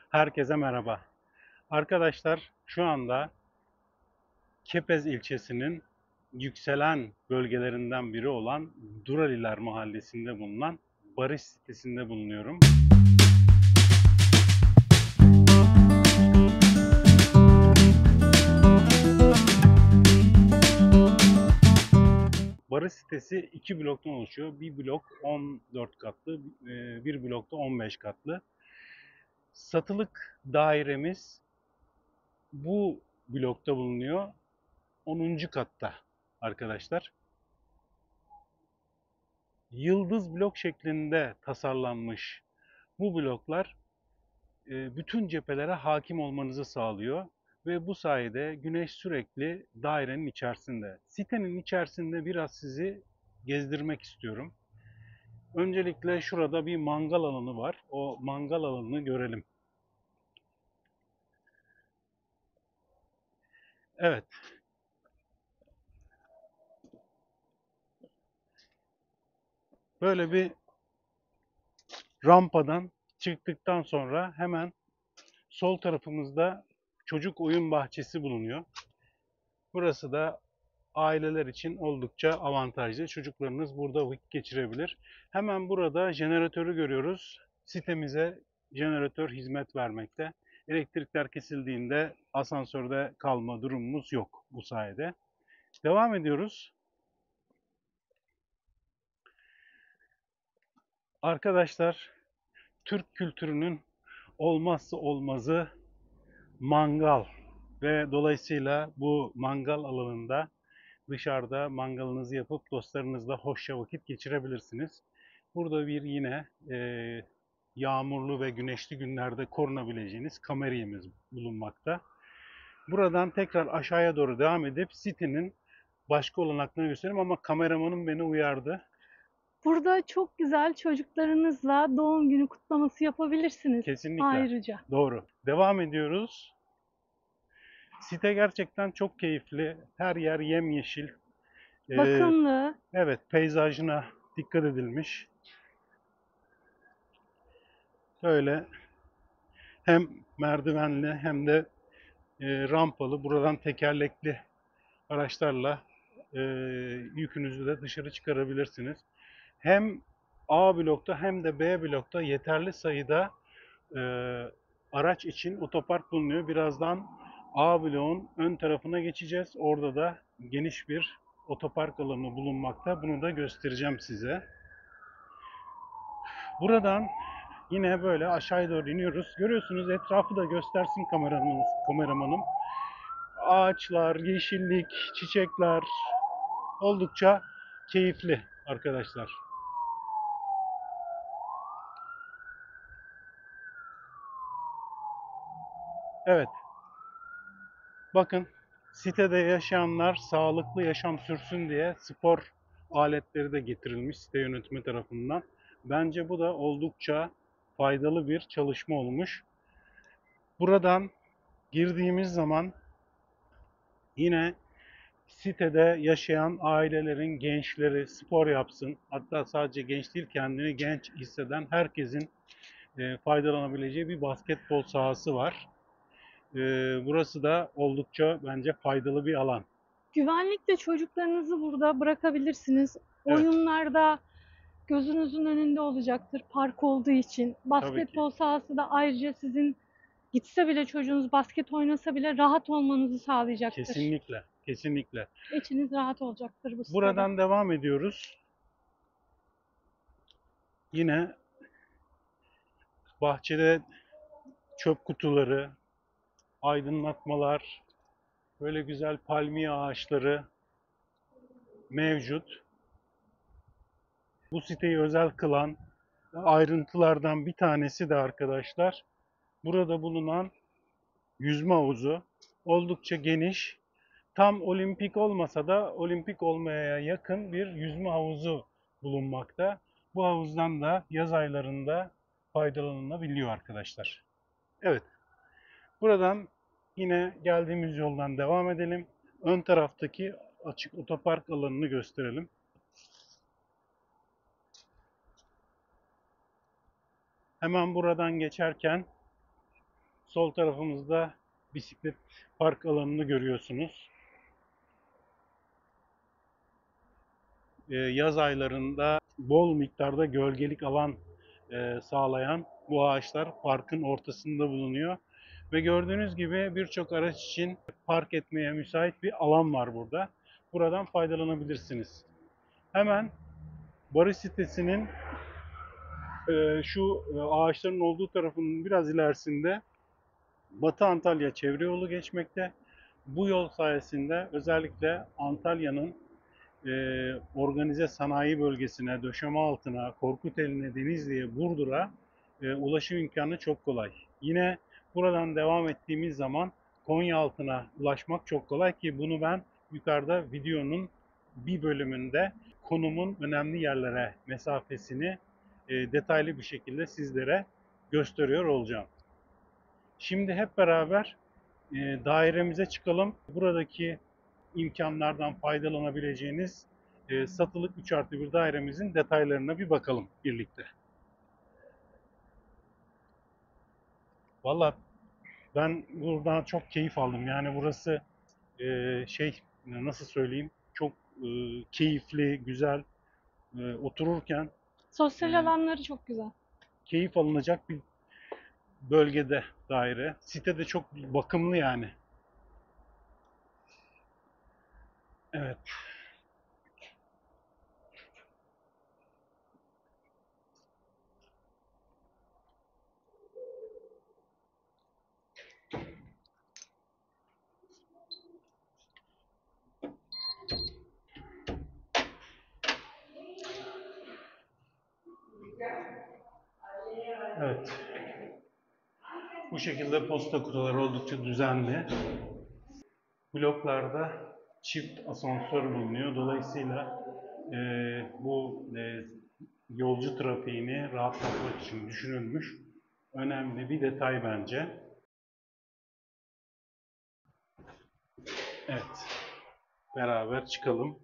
Herkese merhaba. Arkadaşlar şu anda Kepez ilçesinin yükselen bölgelerinden biri olan Duraliler mahallesinde bulunan Barış sitesinde bulunuyorum. Barış sitesi iki bloktan oluşuyor. Bir blok 14 katlı, bir blok da 15 katlı. Satılık dairemiz bu blokta bulunuyor. 10. katta arkadaşlar. Yıldız blok şeklinde tasarlanmış bu bloklar bütün cephelere hakim olmanızı sağlıyor ve bu sayede güneş sürekli dairenin içerisinde. Sitenin içerisinde biraz sizi gezdirmek istiyorum. Öncelikle şurada bir mangal alanı var. O mangal alanını görelim. Evet, böyle bir rampadan çıktıktan sonra hemen sol tarafımızda çocuk oyun bahçesi bulunuyor. Burası da aileler için oldukça avantajlı. Çocuklarınız burada vakit geçirebilir. Hemen burada jeneratörü görüyoruz. Sitemize jeneratör hizmet vermekte. Elektrikler kesildiğinde asansörde kalma durumumuz yok bu sayede. Devam ediyoruz. Arkadaşlar, Türk kültürünün olmazsa olmazı mangal ve dolayısıyla bu mangal alanında dışarıda mangalınızı yapıp dostlarınızla hoşça vakit geçirebilirsiniz. Burada bir yine yağmurlu ve güneşli günlerde korunabileceğiniz kamerayımız bulunmakta. Buradan tekrar aşağıya doğru devam edip sitenin başka olanaklarını göstereyim ama kameramanım beni uyardı. Burada çok güzel çocuklarınızla doğum günü kutlaması yapabilirsiniz Kesinlikle. ayrıca. Doğru. Devam ediyoruz. Site gerçekten çok keyifli. Her yer yemyeşil. Ee, Bakımlı, evet, peyzajına dikkat edilmiş. Böyle hem merdivenli hem de rampalı, buradan tekerlekli araçlarla e, yükünüzü de dışarı çıkarabilirsiniz. Hem A blokta hem de B blokta yeterli sayıda e, araç için otopark bulunuyor. Birazdan A bloğun ön tarafına geçeceğiz. Orada da geniş bir otopark alanı bulunmakta. Bunu da göstereceğim size. Buradan yine böyle aşağıya doğru iniyoruz. Görüyorsunuz, etrafı da göstersin kameramanım. Ağaçlar, yeşillik, çiçekler oldukça keyifli arkadaşlar. Evet, bakın, sitede yaşayanlar sağlıklı yaşam sürsün diye spor aletleri de getirilmiş site yönetimi tarafından. Bence bu da oldukça faydalı bir çalışma olmuş. Buradan girdiğimiz zaman yine sitede yaşayan ailelerin gençleri spor yapsın. Hatta sadece genç değil, kendini genç hisseden herkesin faydalanabileceği bir basketbol sahası var. E, Burası da oldukça bence faydalı bir alan. güvenlikle çocuklarınızı burada bırakabilirsiniz. Evet, Oyunlarda gözünüzün önünde olacaktır park olduğu için. tabii ki. Basketbol sahası da ayrıca sizin gitse bile çocuğunuz basket oynasa bile rahat olmanızı sağlayacaktır. Kesinlikle, kesinlikle. İçiniz rahat olacaktır bu sitede. Buradan devam ediyoruz. Yine bahçede çöp kutuları, aydınlatmalar, böyle güzel palmiye ağaçları mevcut. Bu siteyi özel kılan ayrıntılardan bir tanesi de arkadaşlar, burada bulunan yüzme havuzu oldukça geniş. Tam olimpik olmasa da olimpik olmaya yakın bir yüzme havuzu bulunmakta. Bu havuzdan da yaz aylarında faydalanılabiliyor arkadaşlar. Evet, buradan yine geldiğimiz yoldan devam edelim. Ön taraftaki açık otopark alanını gösterelim. Hemen buradan geçerken Sol tarafımızda bisiklet park alanını görüyorsunuz. Yaz aylarında bol miktarda gölgelik alan sağlayan bu ağaçlar parkın ortasında bulunuyor. Ve gördüğünüz gibi birçok araç için park etmeye müsait bir alan var burada. Buradan faydalanabilirsiniz. Hemen Barış sitesinin şu ağaçların olduğu tarafının biraz ilerisinde Batı Antalya çevre yolu geçmekte. Bu yol sayesinde özellikle Antalya'nın organize sanayi bölgesine, Döşemealtı'na, Korkuteli'ne, Denizli'ye, Burdur'a ulaşım imkanı çok kolay. Yine buradan devam ettiğimiz zaman Konyaaltı'na ulaşmak çok kolay ki bunu ben yukarıda videonun bir bölümünde konumun önemli yerlere mesafesini detaylı bir şekilde sizlere gösteriyor olacağım. Şimdi hep beraber dairemize çıkalım. Buradaki imkanlardan faydalanabileceğiniz satılık 3+1 dairemizin detaylarına bir bakalım birlikte. Valla ben buradan çok keyif aldım. Yani burası nasıl söyleyeyim, çok keyifli, güzel, otururken Sosyal e, alanları çok güzel. keyif alınacak bir bölgede daire. Site de çok bakımlı yani. Evet. Evet. Bu şekilde posta kutuları oldukça düzenli. Bloklarda çift asansör bulunuyor. Dolayısıyla bu yolcu trafiğini rahatlatmak için düşünülmüş. Önemli bir detay bence. Evet, beraber çıkalım.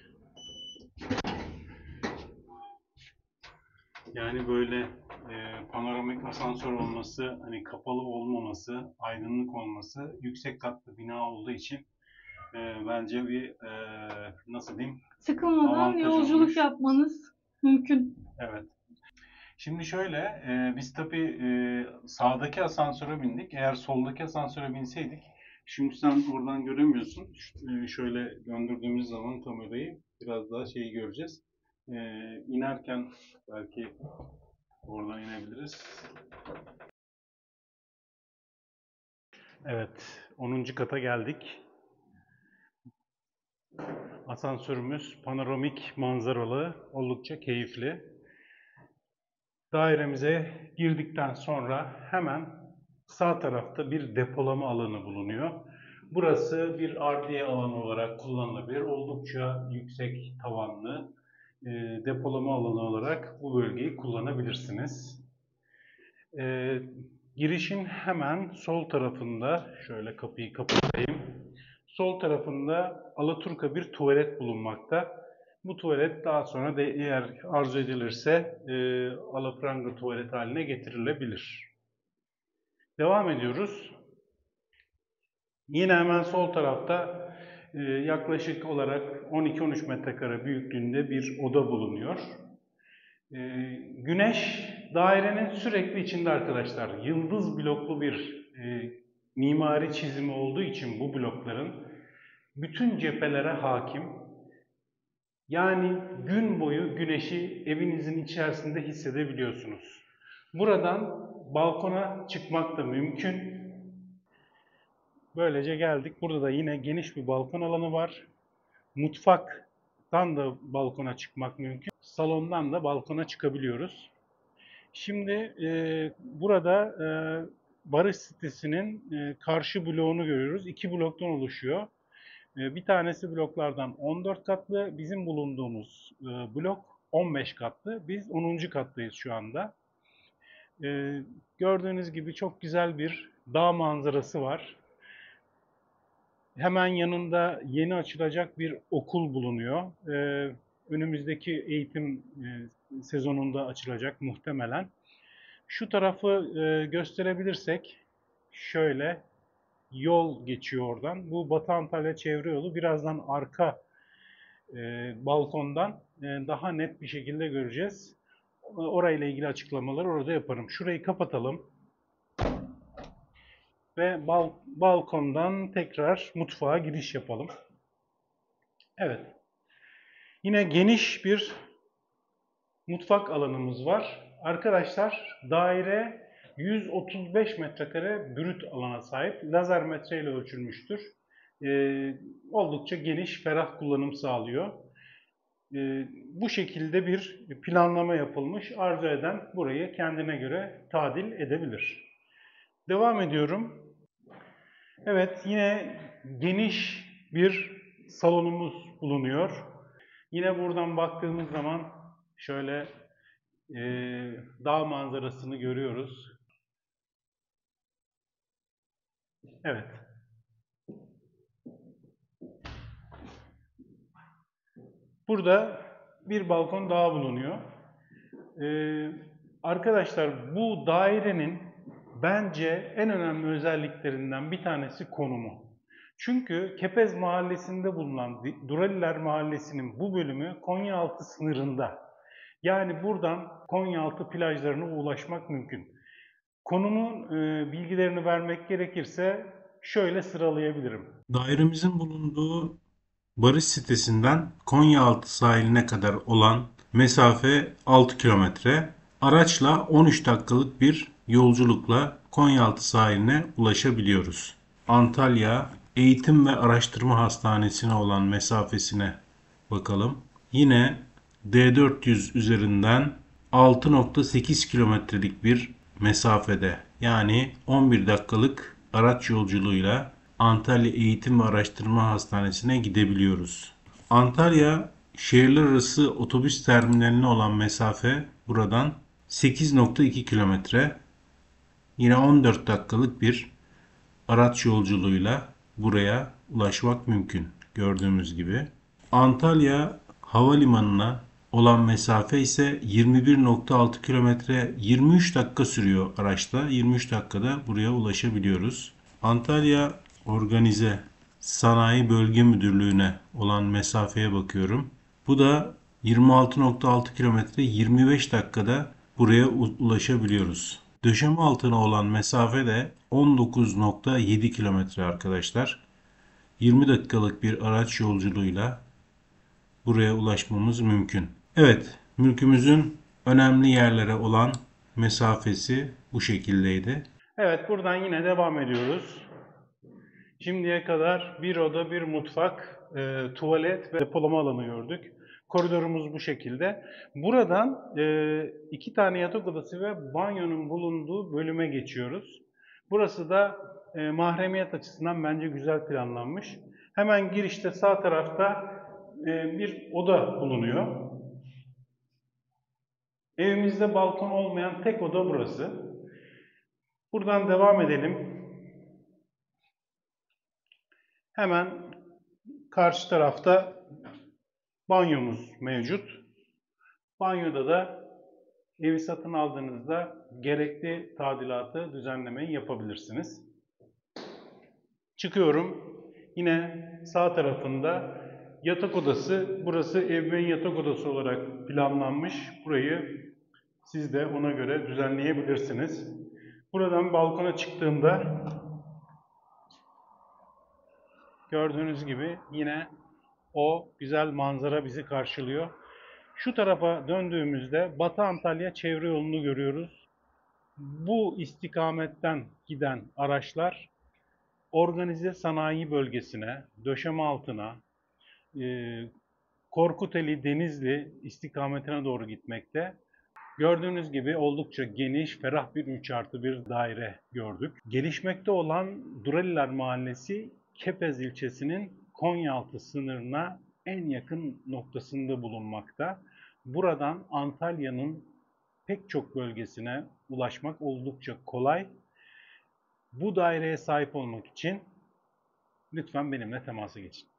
Yani böyle panoramik asansör olması, hani kapalı olmaması, aydınlık olması, yüksek katlı bina olduğu için bence bir nasıl diyeyim, Sıkılmadan avantaj yolculuk olmuş. yapmanız mümkün. Evet. Şimdi şöyle, biz tabii sağdaki asansöre bindik. Eğer soldaki asansöre binseydik, şimdi sen oradan göremiyorsun. Şöyle döndürdüğümüz zaman kamerayı biraz daha şeyi göreceğiz. İnerken belki oradan inebiliriz. Evet, 10. kata geldik. Asansörümüz panoramik manzaralı, oldukça keyifli. Dairemize girdikten sonra hemen sağ tarafta bir depolama alanı bulunuyor. Burası bir ardiye alanı olarak kullanılabilir. Oldukça yüksek tavanlı depolama alanı olarak bu bölgeyi kullanabilirsiniz. E, Girişin hemen sol tarafında, şöyle kapıyı kapatayım. Sol tarafında alaturka bir tuvalet bulunmakta. Bu tuvalet daha sonra da eğer arzu edilirse alafranga tuvalet haline getirilebilir. Devam ediyoruz. Yine hemen sol tarafta yaklaşık olarak 12-13 metrekare büyüklüğünde bir oda bulunuyor. Güneş dairenin sürekli içinde arkadaşlar. Yıldız bloklu bir mimari çizimi olduğu için bu blokların bütün cephelere hakim. Yani gün boyu güneşi evinizin içerisinde hissedebiliyorsunuz. Buradan balkona çıkmak da mümkün. Böylece geldik. Burada da yine geniş bir balkon alanı var. Mutfaktan da balkona çıkmak mümkün. Salondan da balkona çıkabiliyoruz. Şimdi burada Barış sitesinin karşı bloğunu görüyoruz. 2 bloktan oluşuyor. Bir tanesi bloklardan 14 katlı. Bizim bulunduğumuz blok 15 katlı. Biz 10. kattayız şu anda. Gördüğünüz gibi çok güzel bir dağ manzarası var. Hemen yanında yeni açılacak bir okul bulunuyor. Önümüzdeki eğitim sezonunda açılacak muhtemelen. Şu tarafı gösterebilirsek, şöyle yol geçiyor oradan. Bu Batı Antalya Çevre Yolu. Birazdan arka balkondan daha net bir şekilde göreceğiz. Orayla ilgili açıklamaları orada yaparım. Şurayı kapatalım ve balkondan tekrar mutfağa giriş yapalım. Evet. Yine geniş bir mutfak alanımız var. Arkadaşlar daire 135 metrekare brüt alana sahip. Lazer metreyle ölçülmüştür. Oldukça geniş, ferah kullanım sağlıyor. Bu şekilde bir planlama yapılmış. Arzu eden burayı kendine göre tadil edebilir. Devam ediyorum. Evet, yine geniş bir salonumuz bulunuyor. Yine buradan baktığımız zaman şöyle dağ manzarasını görüyoruz. Evet. Burada bir balkon daha bulunuyor. Arkadaşlar bu dairenin bence en önemli özelliklerinden bir tanesi konumu. Çünkü Kepez Mahallesi'nde bulunan Duraliler Mahallesi'nin bu bölümü Konyaaltı sınırında. Yani buradan Konyaaltı plajlarına ulaşmak mümkün. Konumun bilgilerini vermek gerekirse şöyle sıralayabilirim. Dairemizin bulunduğu Barış sitesinden Konyaaltı sahiline kadar olan mesafe 6 kilometre. Araçla 13 dakikalık bir yolculukla Konyaaltı sahiline ulaşabiliyoruz. Antalya Eğitim ve Araştırma Hastanesi'ne olan mesafesine bakalım. Yine D400 üzerinden 6,8 kilometrelik bir mesafede, yani 11 dakikalık araç yolculuğuyla Antalya Eğitim ve Araştırma Hastanesi'ne gidebiliyoruz. Antalya şehirler arası otobüs terminaline olan mesafe buradan 8,2 kilometre. Yine 14 dakikalık bir araç yolculuğuyla buraya ulaşmak mümkün. Gördüğümüz gibi. Antalya Havalimanı'na olan mesafe ise 21,6 kilometre, 23 dakika sürüyor araçta. 23 dakikada buraya ulaşabiliyoruz. Antalya Organize Sanayi Bölge Müdürlüğü'ne olan mesafeye bakıyorum. Bu da 26,6 kilometre, 25 dakikada buraya ulaşabiliyoruz. Döşeme altına olan mesafe de 19,7 kilometre arkadaşlar. 20 dakikalık bir araç yolculuğuyla buraya ulaşmamız mümkün. Evet, mülkümüzün önemli yerlere olan mesafesi bu şekildeydi. Evet, buradan yine devam ediyoruz. Şimdiye kadar bir oda, bir mutfak, tuvalet ve depolama alanı gördük. Koridorumuz bu şekilde. Buradan 2 tane yatak odası ve banyonun bulunduğu bölüme geçiyoruz. Burası da mahremiyet açısından bence güzel planlanmış. Hemen girişte sağ tarafta bir oda bulunuyor. Evimizde balkon olmayan tek oda burası. Buradan devam edelim. Hemen karşı tarafta banyomuz mevcut. Banyoda da evi satın aldığınızda gerekli tadilatı, düzenlemeyi yapabilirsiniz. Çıkıyorum. Yine sağ tarafında yatak odası. Burası ebeveyn yatak odası olarak planlanmış. Burayı siz de ona göre düzenleyebilirsiniz. Buradan balkona çıktığımda gördüğünüz gibi yine o güzel manzara bizi karşılıyor. Şu tarafa döndüğümüzde Batı Antalya Çevre Yolu'nu görüyoruz. Bu istikametten giden araçlar organize sanayi bölgesine, Döşemealtı'na, Korkuteli, Denizli istikametine doğru gitmekte. Gördüğünüz gibi oldukça geniş, ferah bir 3+1 daire gördük. Gelişmekte olan Duraliler Mahallesi, Kepez ilçesinin Konyaaltı sınırına en yakın noktasında bulunmakta. Buradan Antalya'nın pek çok bölgesine ulaşmak oldukça kolay. Bu daireye sahip olmak için lütfen benimle temasa geçin.